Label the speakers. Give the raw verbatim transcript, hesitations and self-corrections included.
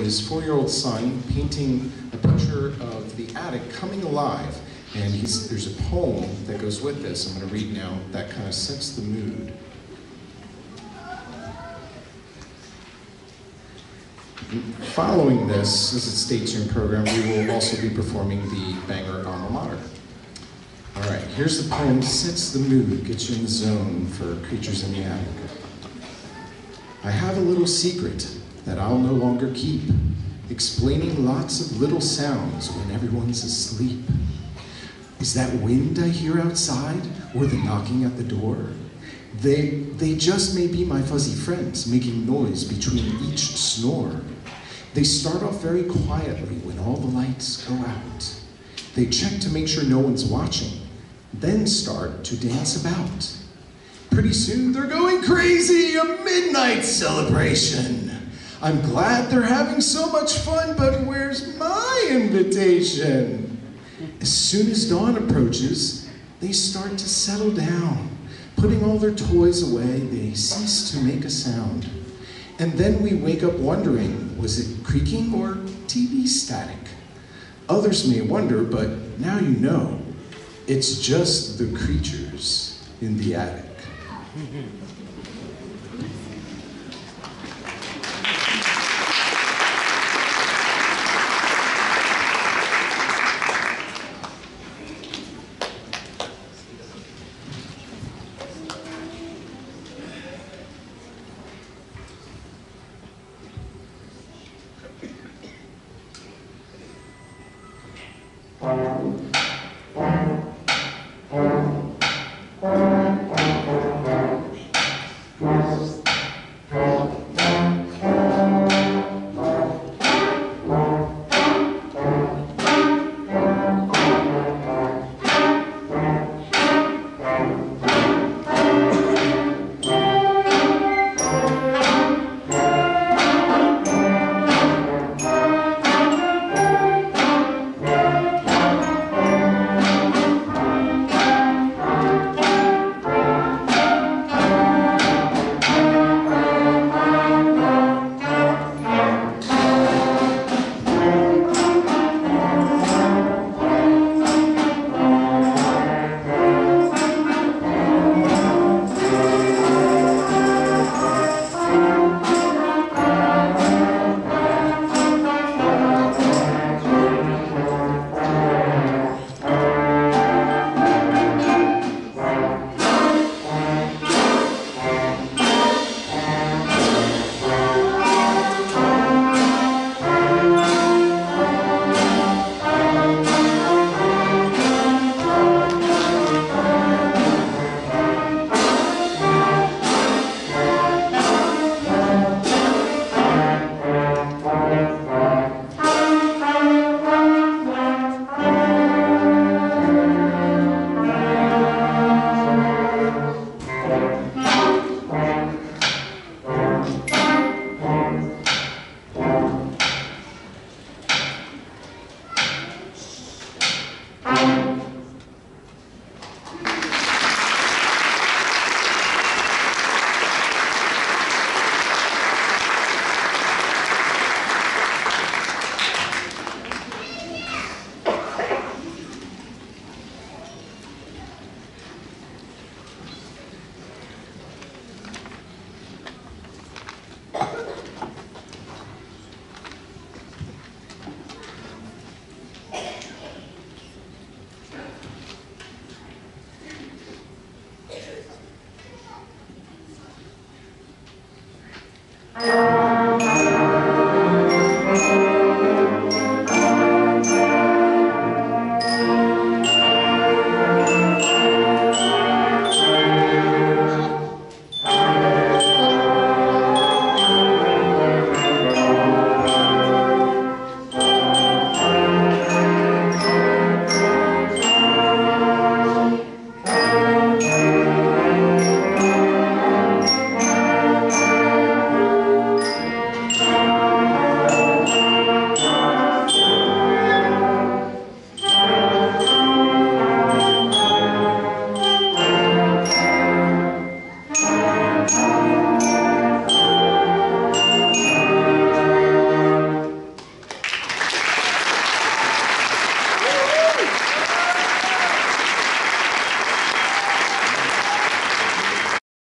Speaker 1: his four-year-old son painting a picture of the attic coming alive. And he's, there's a poem that goes with this, I'm going to read now, that kind of sets the mood. Following this, as it states in your program, we will also be performing the Bangor Alma Mater. All right, here's the poem, sets the mood, gets you in the zone for Creatures in the Attic. I have a little secret that I'll no longer keep, explaining lots of little sounds when everyone's asleep. Is that wind I hear outside, or the knocking at the door? They, they just may be my fuzzy friends, making noise between each snore. They start off very quietly when all the lights go out. They check to make sure no one's watching, then start to dance about. Pretty soon they're going crazy, a midnight celebration. I'm glad they're having so much fun, but where's my invitation? As soon as dawn approaches, they start to settle down. Putting all their toys away, they cease to make a sound. And then we wake up wondering, was it creaking or T V static? Others may wonder, but now you know, it's just the creatures in the attic.